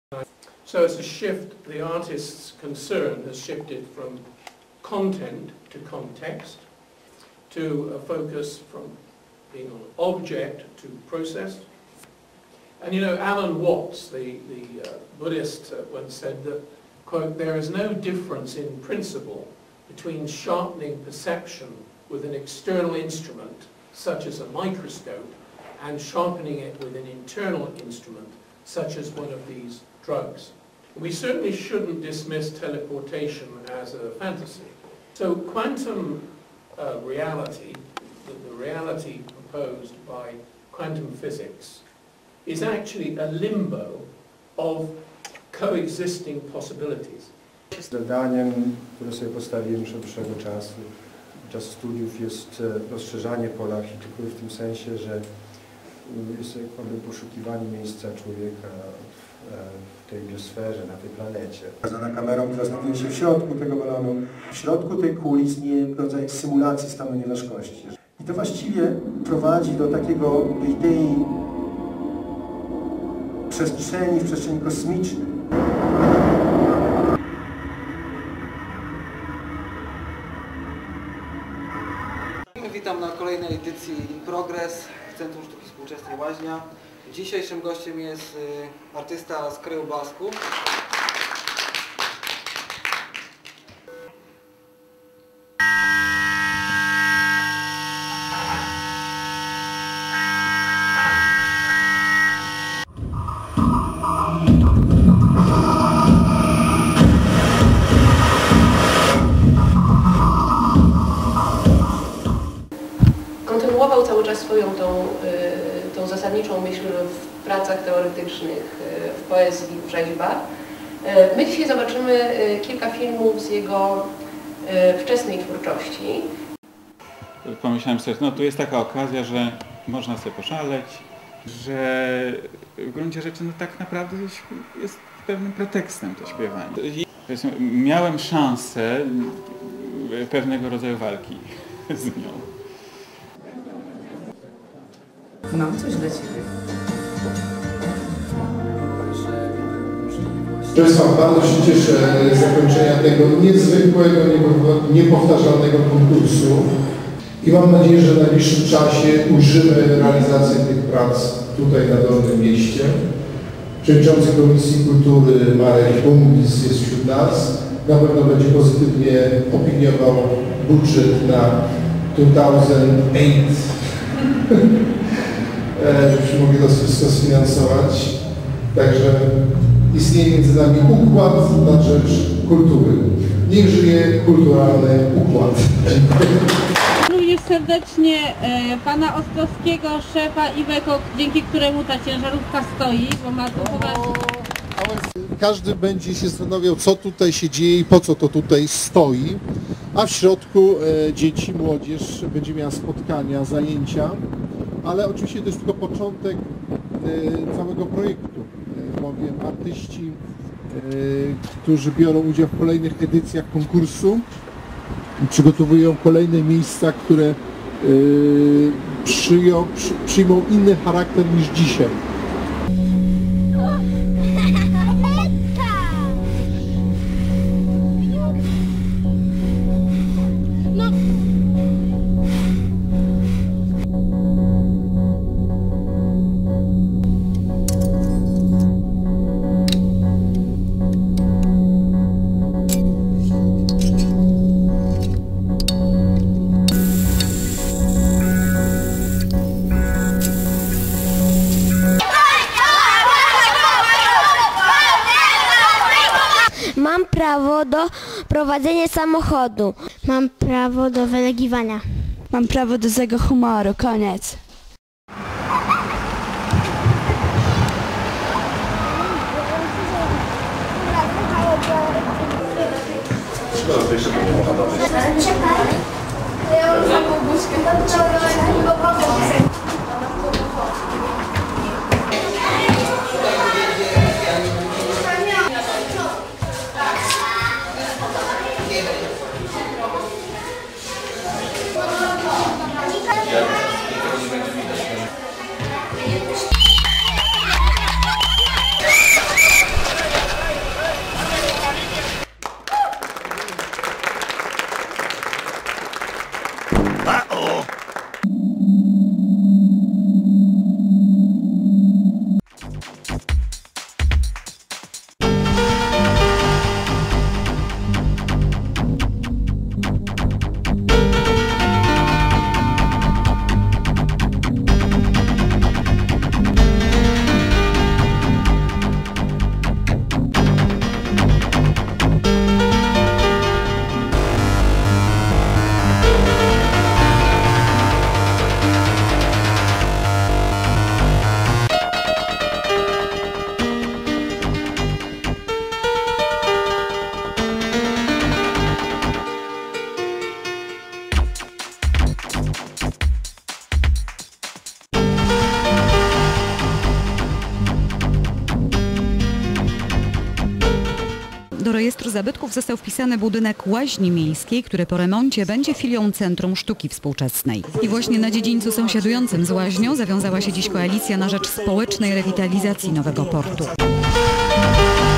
So it's a shift, the artist's concern has shifted from content to context, to a focus from being on object to process. And you know, Alan Watts, the Buddhist, once said that, quote, "There is no difference in principle between sharpening perception with an external instrument, such as a microscope, and sharpening it with an internal instrument, such as one of these drugs." We certainly shouldn't dismiss teleportation as a fantasy. So quantum reality, the reality proposed by quantum physics, is actually a limbo of coexisting possibilities. Zadaniem, które sobie postawiłem już od dłuższego czasu, podczas studiów, jest rozszerzanie pola architektury w tym sensie, że jest jakby poszukiwanie miejsca człowieka w tej biosferze, na tej planecie. Pokazana kamerą, która znajduje się w środku tego balonu. W środku tej kuli istnieje rodzaj symulacji stanu nieważkości. I to właściwie prowadzi do takiego idei przestrzeni, w przestrzeni kosmicznej. Witam na kolejnej edycji In Progress w Centrum Sztuki Współczesnej Łaźnia. Dzisiejszym gościem jest artysta z kraju Basków. Kontynuował cały czas swoją tą zasadniczą myśl w pracach teoretycznych, w poezji, w rzeźbach. My dzisiaj zobaczymy kilka filmów z jego wczesnej twórczości. Pomyślałem sobie, no tu jest taka okazja, że można sobie poszaleć, że w gruncie rzeczy no tak naprawdę jest pewnym pretekstem to śpiewanie. Miałem szansę pewnego rodzaju walki z nią. Mam coś dla Ciebie. Proszę Państwa, bardzo się cieszę z zakończenia tego niezwykłego, niepowtarzalnego konkursu i mam nadzieję, że w najbliższym czasie ujrzymy realizację tych prac tutaj na Dolnym Mieście. Przewodniczący Komisji Kultury Marek Bumbis jest wśród nas. Na pewno będzie pozytywnie opiniował budżet na 2008. Żebyśmy mogli to wszystko sfinansować. Także istnieje między nami układ na rzecz kultury. Niech żyje kulturalny układ. Dziękuję. Również serdecznie pana Ostrowskiego, szefa Iveco, dzięki któremu ta ciężarówka stoi, bo ma to poważnie. Każdy będzie się zastanawiał, co tutaj się dzieje i po co to tutaj stoi, a w środku dzieci, młodzież będzie miała spotkania, zajęcia, ale oczywiście to jest tylko początek całego projektu, bowiem artyści, którzy biorą udział w kolejnych edycjach konkursu, przygotowują kolejne miejsca, które przyjmą inny charakter niż dzisiaj. Mam prawo do prowadzenia samochodu. Mam prawo do wylegiwania. Mam prawo do złego humoru. Koniec. Do rejestru zabytków został wpisany budynek Łaźni Miejskiej, który po remoncie będzie filią Centrum Sztuki Współczesnej. I właśnie na dziedzińcu sąsiadującym z Łaźnią zawiązała się dziś koalicja na rzecz społecznej rewitalizacji nowego portu.